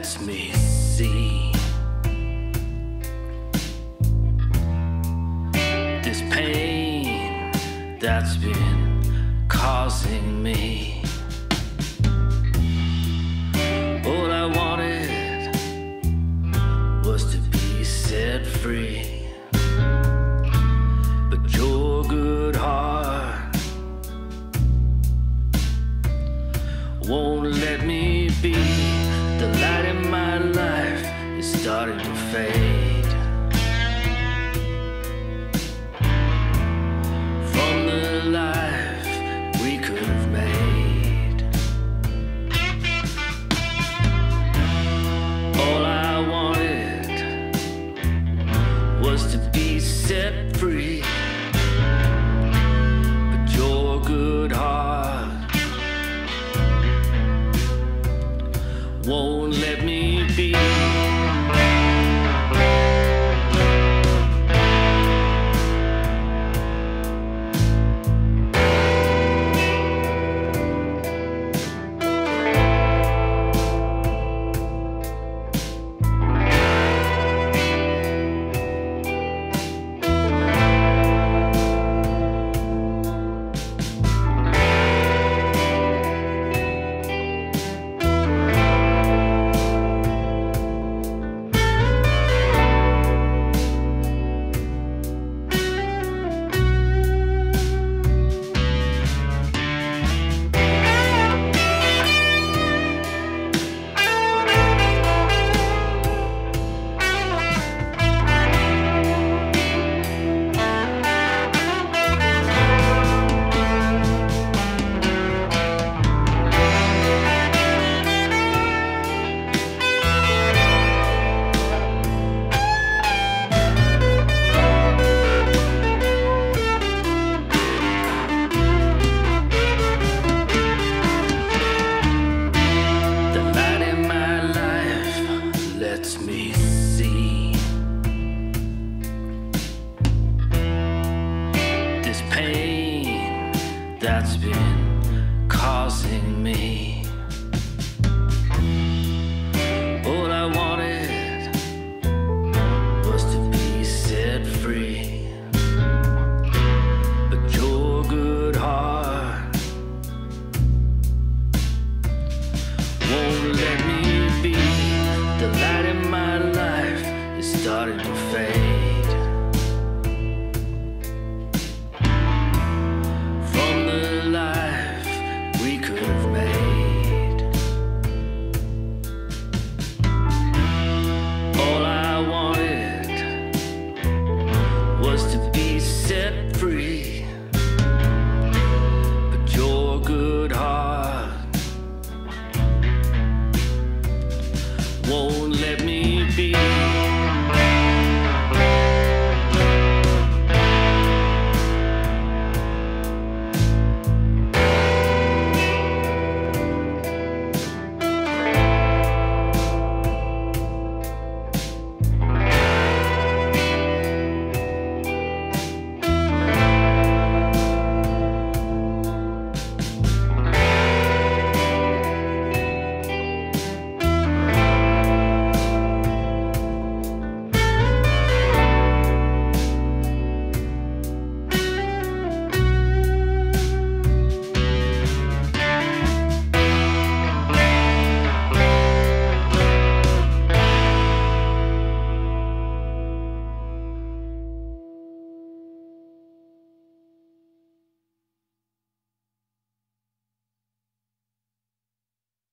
lets me see this pain that's been causing me. All I wanted was to be set free, but your good heart won't let me be. The light in my life is starting to fade. From the life we could have made. All I wanted was to be set free, but your good heart won't let me be. Lets me see this pain that's been causing me.